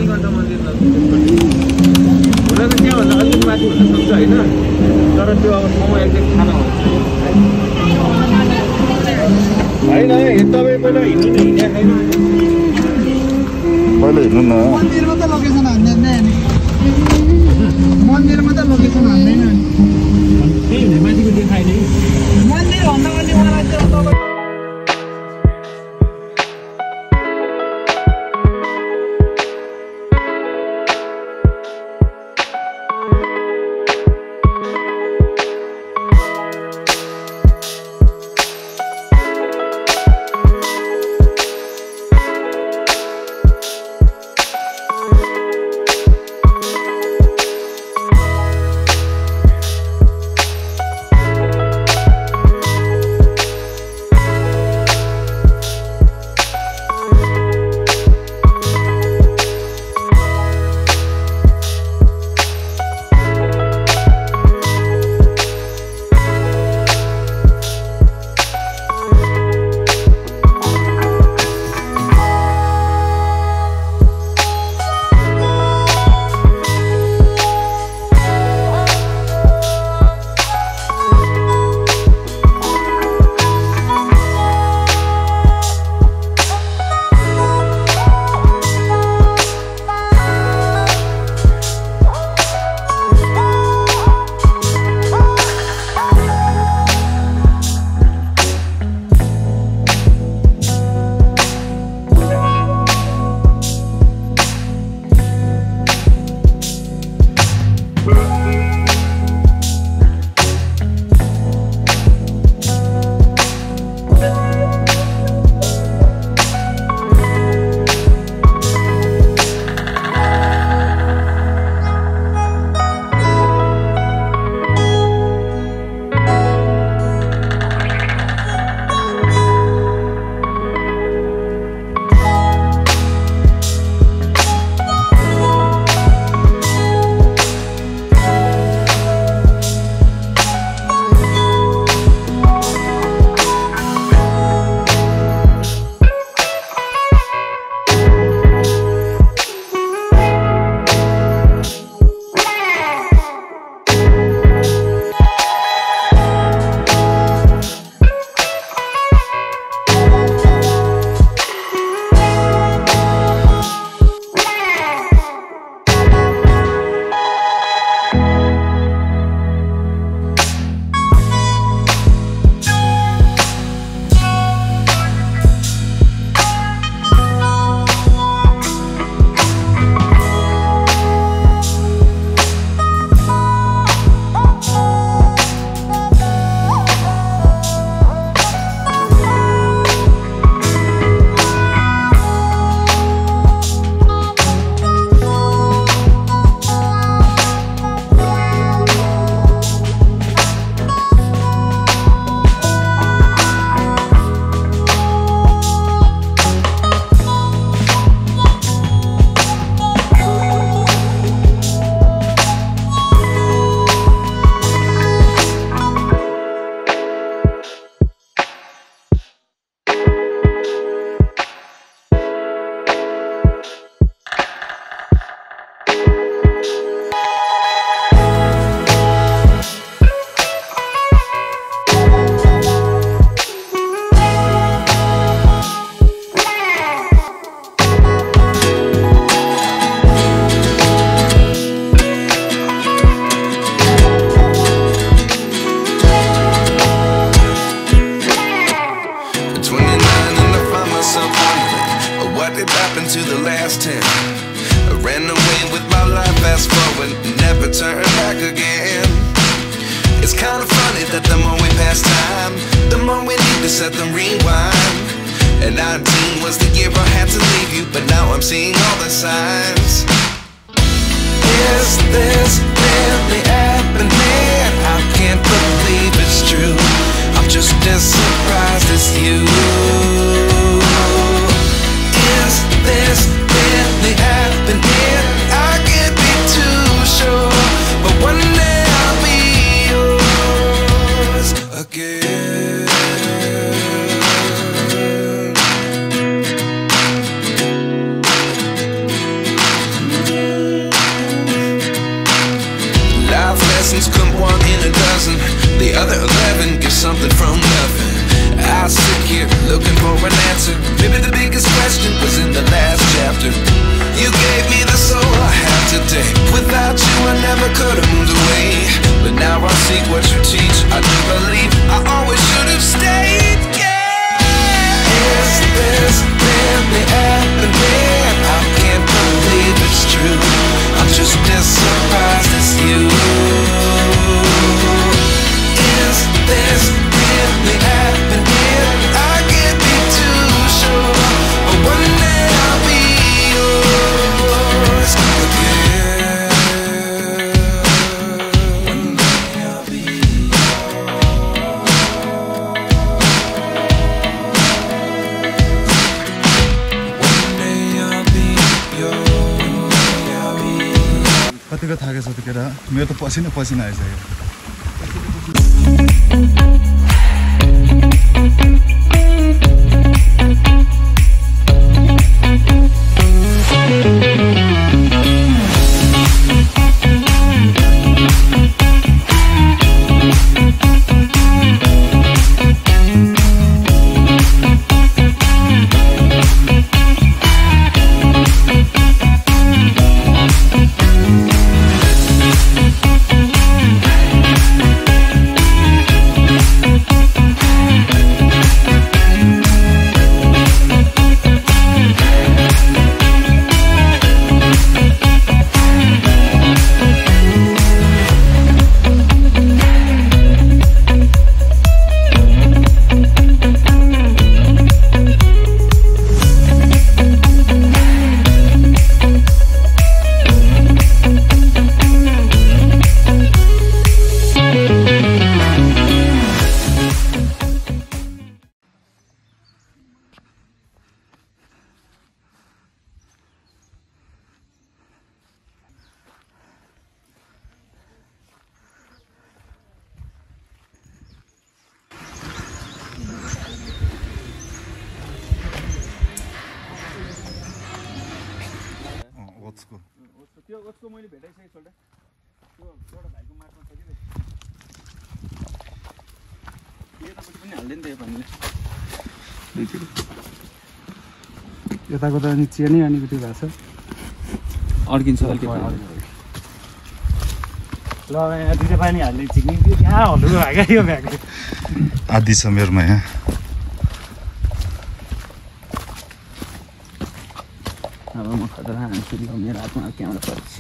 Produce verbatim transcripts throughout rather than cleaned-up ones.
घन्टा मन्दिर त्यसपट्टि हुन त त्यहाँभन्दा अलिक माथि हुन सक्छ होइन तर त्यो अब समय एकदम खाना हुन्छ होइन तपाईँ पहिला हिँड्नु त हिँड्या छैन पहिला हिँड्नु न मन्दिरमा त लोकेसन हान्दैन नि मन्दिरमा त लोकेसन हान्दैन नि त्यही भने माथिको देखाइने मन्दिर भन्दा पनि मलाई त तपाईँ to the last ten. I ran away with my life, fast forward, never turn back again. It's kind of funny that the more we pass time, the more we need to set them rewind. And nineteen was the year I had to leave you, but now I'm seeing all the signs. Is this really happening? I can't believe it's true. I'm just as surprised as you. Is this really happening? I can't be too sure, but one day I'll be yours again. I sit here looking for an answer. Maybe the biggest question was in the last chapter. You gave me the soul I have today. Without you I never could have moved away. But now I see what you teach. I do believe I always should have stayed. Yeah. Is this really happening? I can't believe it's true. I'm just as surprised as you. Is this really happening? I can't be too sure. But one day I'll be yours again. One day I'll be कतिको थाकेछ त केटा मेरो त पसिना पसिना आइसक्यो त्यो उसको मैले भेटाइसकेँ छोड्दा त्यो एउटा भाइको मार्फत छ कि यतापट्टि पनि हाल्दैन नि त यो पानीले यताको त अनि चेनै अलिकति भएको छ अड्किन्छ अलिकति ल यहाँ दुईटा पानी हाल्ने झिक्ने त्यो कहाँ हल्लु भएको यो ब्याग आदि छ मेरोमा यहाँ अब म खतरा हान्छु ल मेरो हातमा क्यामेरा परेछ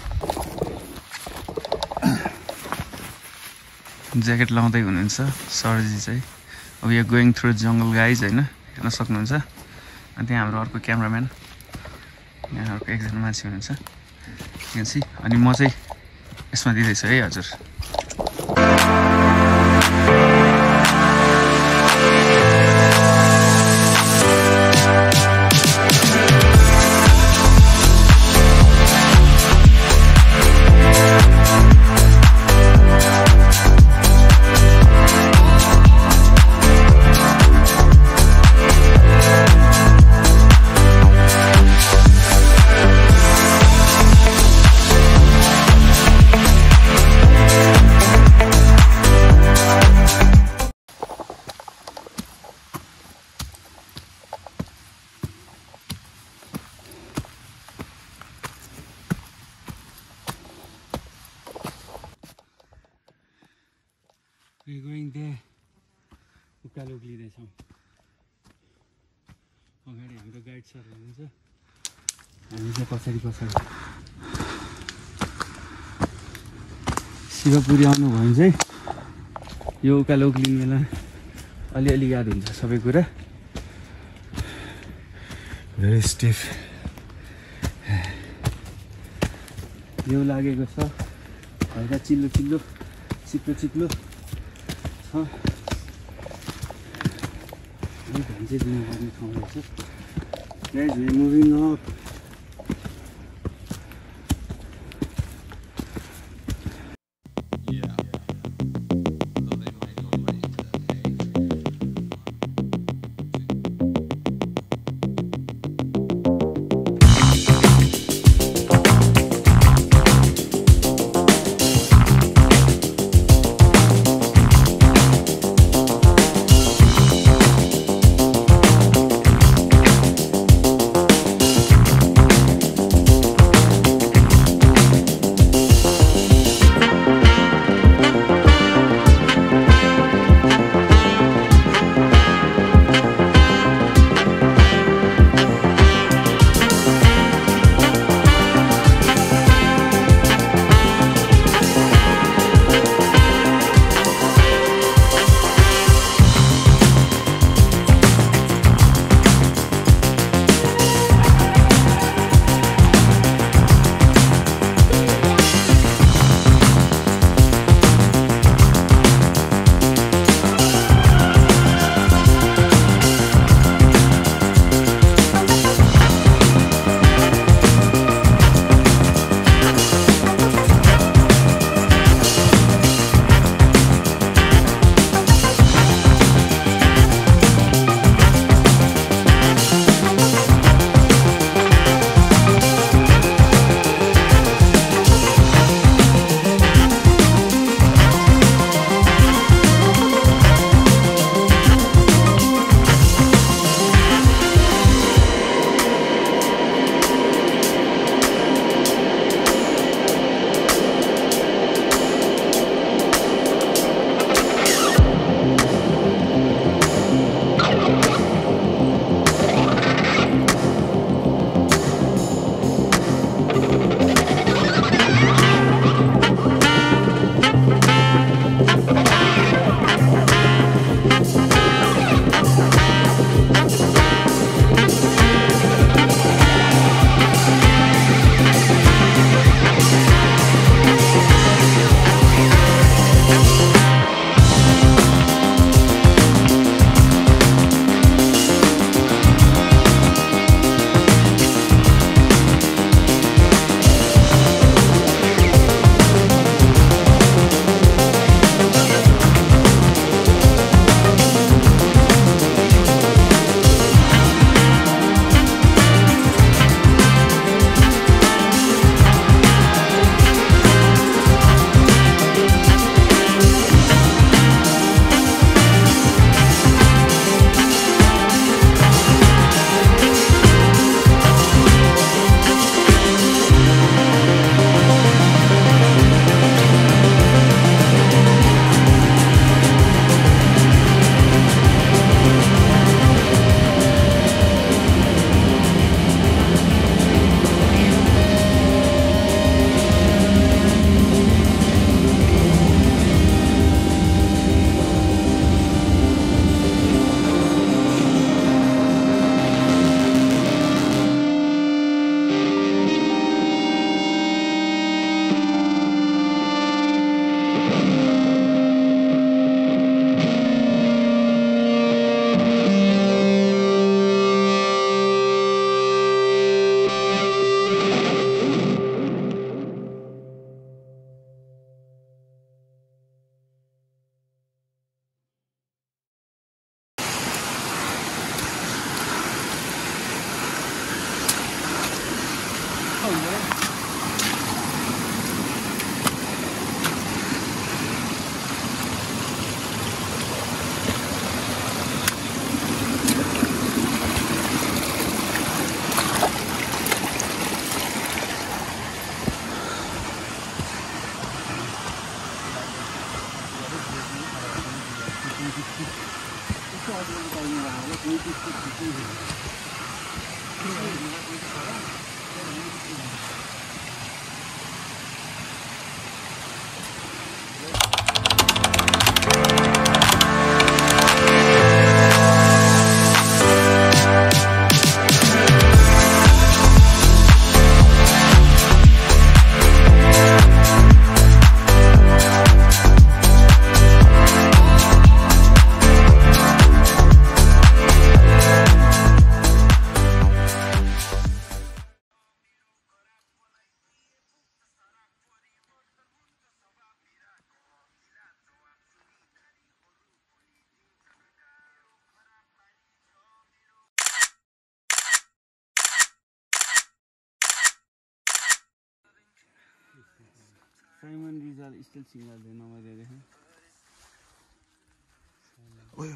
ज्याकेट लाउँदै हुनुहुन्छ सरजी चाहिँ अब यो गोइङ थ्रु जङ्गल गाइज होइन हेर्न सक्नुहुन्छ अनि त्यहाँ हाम्रो अर्को क्यामराम्यान यहाँ अर्को एकजना मान्छे हुनुहुन्छ सी अनि म चाहिँ यसमा दिँदैछु है हजुर We're going there. उकालो उक्लिँदैछौँ अगाडि हाम्रो गाइड सर हुनुहुन्छ हामी चाहिँ पछाडि पछाडि शिवपुरी आउनुभयो भने चाहिँ यो उकालो उक्लिने बेला अलिअलि याद हुन्छ सबै कुरा भेरी स्टिफ यो लागेको छ हल्का चिल्लो चिल्लो चिप्लो चिप्लो छ ध्यान चाहिँ दिनुपर्ने ठाउँ रहेछ Guys, we're moving up. Simon Rijal still single दे नम्बर दे देखा ओइ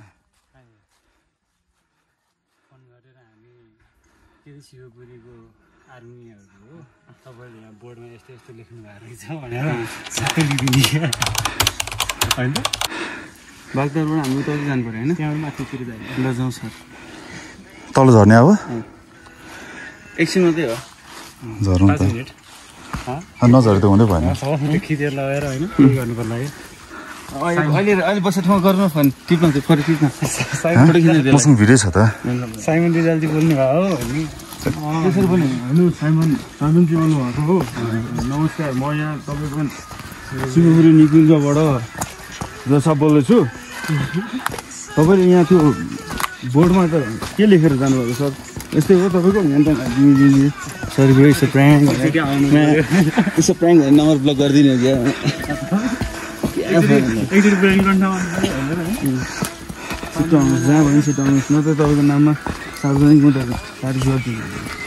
फोन गरेर हामी के अरे शिवपुरीको आर्मीहरूको हो तपाईँले यहाँ बोर्डमा यस्तो यस्तो लेख्नु भएको रहेछ भनेर सबै लिदिने होइन बागदारबाट हामी उता जानु पऱ्यो होइन त्यहाँबाट माथितिर जाने ल जाउँ सर तल झर्ने अब एकछिन मात्रै हो झरौँ पाँच त मिनट नझरे त हुँदै भएन त्यो खिचेर लगाएर होइन के गर्नु पर्ला है अहिले अहिले बसेर ठाउँ गर्नु फोन टिप्न चाहिँ फरि टिप्न साइमन मसँग भिडियो छ त साइमन रिजालजी बोल्नु भएको हो नि त्यसरी पनि हेलो साइमन साइमनजी बोल्नु भएको हो नमस्कार म यहाँ तपाईँको शिवपुरी निकुञ्जबाट जसप बोल्दैछु तपाईँले यहाँ त्यो बोर्डमा त के लेखेर जानुभएको सर यस्तै हो तपाईँको सरी ब्रो यसो प्र्याङ्क यसो प्र्याङ्क भने नम्बर ब्लक गरिदिनु क्या एकचोटि ब्रेन गर्न छिटो आउनुहोस् जहाँ भने छिटो आउनुहोस् न त तपाईँको नाममा सार्वजनिक मुद्दाहरू सारी गरिदिनु